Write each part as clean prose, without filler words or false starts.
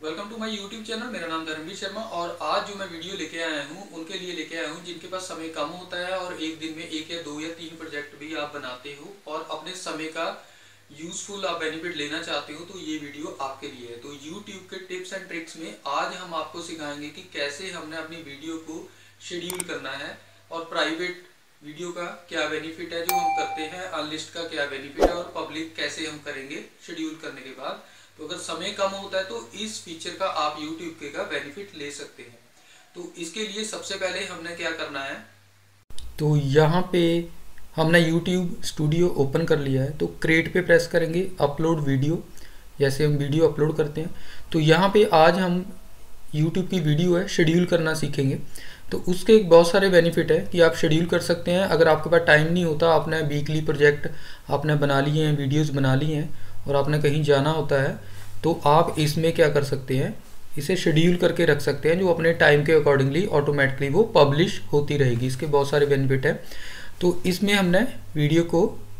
Welcome to my YouTube channel. मेरा नाम धर्मवीर शर्मा और आज जो मैं वीडियो लेके आया हूँ उनके लिए लेके आया हूँ जिनके पास समय कम होता है और एक दिन में एक या दो या तीन प्रोजेक्ट भी आप बनाते हो और अपने समय का यूजफुल आप बेनिफिट लेना चाहते हो, तो ये वीडियो आपके लिए है। तो यूट्यूब के टिप्स एंड ट्रिक्स में आज हम आपको सिखाएंगे कि कैसे हमने अपनी वीडियो को शेड्यूल करना है और प्राइवेट वीडियो का क्या बेनिफिट है जो हम करते हैं, अनलिस्ट का क्या बेनिफिट है और पब्लिक कैसे हम करेंगे शेड्यूल करने के बाद। तो अगर समय कम होता है तो इस फीचर का आप YouTube के का बेनिफिट ले सकते हैं। तो इसके लिए सबसे पहले हमने क्या करना है, तो यहाँ पे हमने YouTube स्टूडियो ओपन कर लिया है। तो क्रिएट पे प्रेस करेंगे, अपलोड वीडियो, जैसे हम वीडियो अपलोड करते हैं। तो यहाँ पे आज हम YouTube की वीडियो है शेड्यूल करना सीखेंगे। तो उसके बहुत सारे बेनिफिट है कि आप शेड्यूल कर सकते हैं। अगर आपके पास टाइम नहीं होता, आपने वीकली प्रोजेक्ट आपने बना लिए हैं, वीडियोस बना ली हैं और आपने कहीं जाना होता है, तो आप इसमें क्या कर सकते हैं, इसे शेड्यूल करके रख सकते हैं जो अपने टाइम के अकॉर्डिंगली ऑटोमेटिकली वो पब्लिश होती रहेगी। इसके बहुत सारे बेनिफिट है। तो इसमें हमने वीडियो को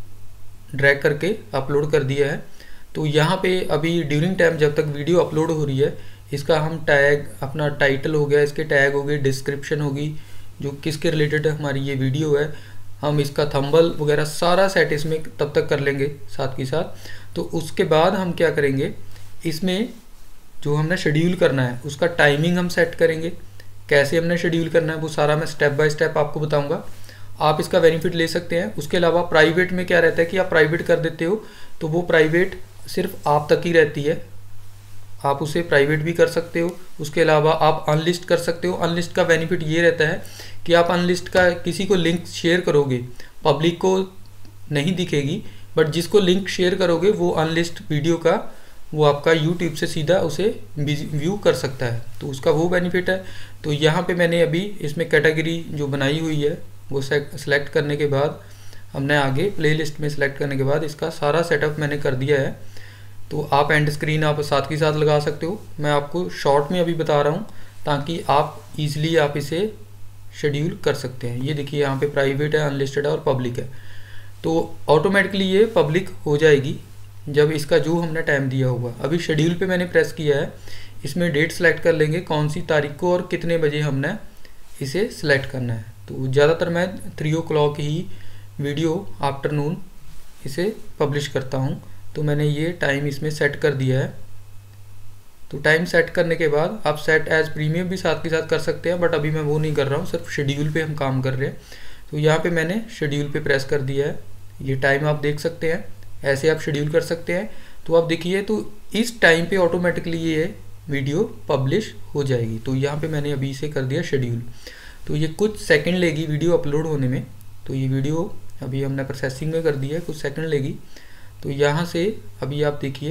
ड्रैग करके अपलोड कर दिया है। तो यहाँ पे अभी ड्यूरिंग टाइम जब तक वीडियो अपलोड हो रही है, इसका हम टैग, अपना टाइटल हो गया, इसके टैग हो गए, डिस्क्रिप्शन होगी जो किसके रिलेटेड हमारी ये वीडियो है, हम इसका थंबनेल वगैरह सारा सेट इसमें तब तक कर लेंगे साथ ही साथ। तो उसके बाद हम क्या करेंगे, इसमें जो हमने शेड्यूल करना है उसका टाइमिंग हम सेट करेंगे। कैसे हमने शेड्यूल करना है वो सारा मैं स्टेप बाय स्टेप आपको बताऊंगा। आप इसका बेनिफिट ले सकते हैं। उसके अलावा प्राइवेट में क्या रहता है कि आप प्राइवेट कर देते हो तो वो प्राइवेट सिर्फ आप तक ही रहती है, आप उसे प्राइवेट भी कर सकते हो। उसके अलावा आप अनलिस्ट कर सकते हो। अनलिस्ट का बेनिफिट ये रहता है कि आप अनलिस्ट का किसी को लिंक शेयर करोगे, पब्लिक को नहीं दिखेगी, बट जिसको लिंक शेयर करोगे वो अनलिस्ट वीडियो का वो आपका यूट्यूब से सीधा उसे व्यू कर सकता है। तो उसका वो बेनिफिट है। तो यहाँ पे मैंने अभी इसमें कैटेगरी जो बनाई हुई है वो सेलेक्ट करने के बाद हमने आगे प्लेलिस्ट में सेलेक्ट करने के बाद इसका सारा सेटअप मैंने कर दिया है। तो आप एंड स्क्रीन आप साथ के साथ लगा सकते हो। मैं आपको शॉर्ट में अभी बता रहा हूँ ताकि आप इजीली आप इसे शेड्यूल कर सकते हैं। ये देखिए यहाँ पे प्राइवेट है, अनलिस्टेड है और पब्लिक है। तो ऑटोमेटिकली ये पब्लिक हो जाएगी जब इसका जो हमने टाइम दिया होगा। अभी शेड्यूल पे मैंने प्रेस किया है, इसमें डेट सेलेक्ट कर लेंगे कौन सी तारीख को और कितने बजे हमने इसे सिलेक्ट करना है। तो ज़्यादातर मैं 3 o'clock ही वीडियो आफ्टरनून इसे पब्लिश करता हूँ। तो मैंने ये टाइम इसमें सेट कर दिया है। तो टाइम सेट करने के बाद आप सेट एज प्रीमियम भी साथ के साथ कर सकते हैं, बट अभी मैं वो नहीं कर रहा हूँ, सिर्फ शेड्यूल पे हम काम कर रहे हैं। तो यहाँ पे मैंने शेड्यूल पे प्रेस कर दिया है। ये टाइम आप देख सकते हैं, ऐसे आप शेड्यूल कर सकते हैं। तो आप देखिए, तो इस टाइम पे ऑटोमेटिकली ये वीडियो पब्लिश हो जाएगी। तो यहाँ पे मैंने अभी इसे कर दिया शेड्यूल। तो ये कुछ सेकंड लेगी वीडियो अपलोड होने में। तो ये वीडियो अभी हमने प्रोसेसिंग में कर दिया है, कुछ सेकंड लेगी। तो यहाँ से अभी आप देखिए,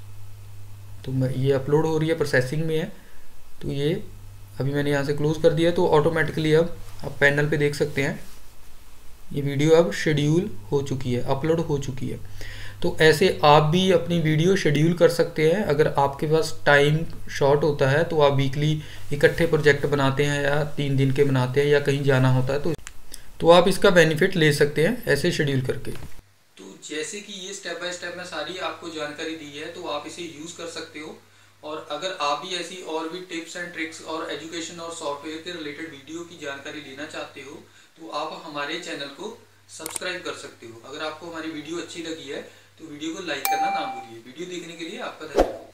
तो ये अपलोड हो रही है, प्रोसेसिंग में है। तो ये अभी मैंने यहाँ से क्लोज कर दिया। तो ऑटोमेटिकली अब आप पैनल पे देख सकते हैं ये वीडियो अब शेड्यूल हो चुकी है, अपलोड हो चुकी है। तो ऐसे आप भी अपनी वीडियो शेड्यूल कर सकते हैं। अगर आपके पास टाइम शॉर्ट होता है तो आप वीकली इकट्ठे प्रोजेक्ट बनाते हैं या 3 दिन के बनाते हैं या कहीं जाना होता है, तो आप इसका बेनिफिट ले सकते हैं ऐसे शेड्यूल करके। तो जैसे कि ये स्टेप बाय स्टेप में सारी आपको जानकारी दी है तो आप इसे यूज़ कर सकते हो। और अगर आप भी ऐसी और भी टिप्स एंड ट्रिक्स और एजुकेशन और सॉफ्टवेयर के रिलेटेड वीडियो की जानकारी लेना चाहते हो तो आप हमारे चैनल को सब्सक्राइब कर सकते हो। अगर आपको हमारी वीडियो अच्छी लगी है तो वीडियो को लाइक करना ना भूलिए। वीडियो देखने के लिए आपका धन्यवाद।